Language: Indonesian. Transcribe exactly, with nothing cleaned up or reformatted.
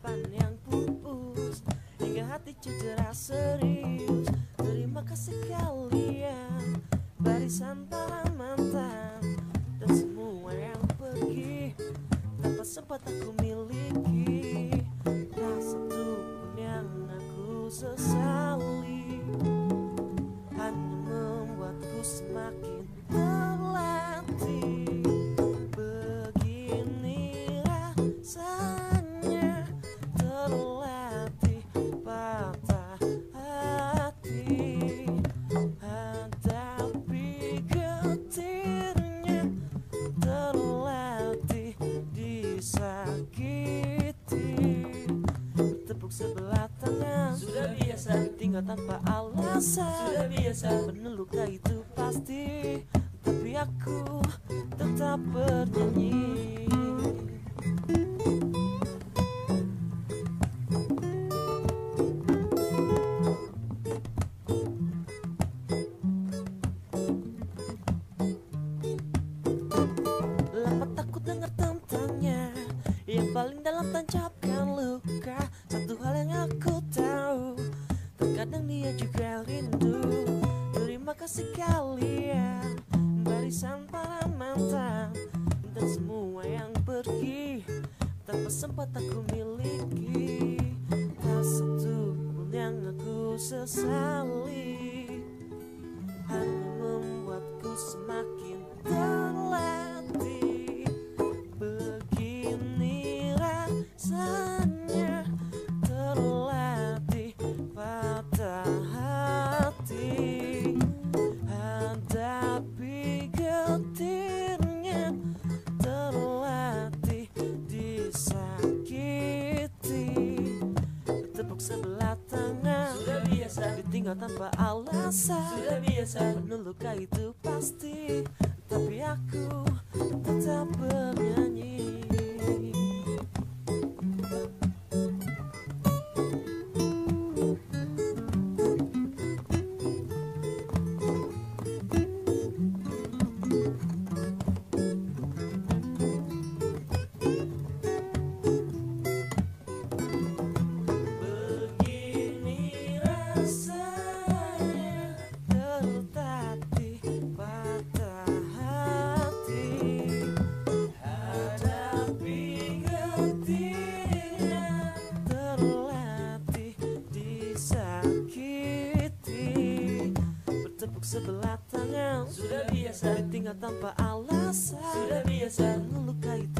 harapan yang pupus hingga hati cedera serius. Terima kasih kalian, barisan para mantan dan semua yang pergi tanpa sempat aku miliki. Tak satu pun yang aku sesali, hanya membuatku semakin terlatih. Begini rasanya terlatih patah hati, hadapi getirnya terlatih disakiti. Bertepuk sebelah tangan Sudah biasa, tinggal tanpa alasan. sudah biasa, Penuh luka itu pasti, tapi aku tetap bernyanyi. Lama takut dengar tentangnya, yang paling dalam tancapkan luka. Satu hal yang aku tahu, terkadang dia juga rindu. Terima kasih kalian, barisan para mantan dan semua yang pergi tanpa sempat aku miliki. Tak satu pun yang aku sesali, hanya membuatku semakin terlatih. Begini rasanya terlatih patah hati, hadapi getirnya terlatih disakiti. Bertepuk sebelah tangan sudah biasa, ditinggal tanpa alasan. sudah biasa, Penuh luka itu pasti, tapi aku tetap bernyanyi. Begini rasanya tertatih patah hati, hadapi getirnya terlatih disakiti. Bertepuk sebelah tangan sudah biasa, ditinggal tanpa alasan. sudah biasa, Penuh luka itu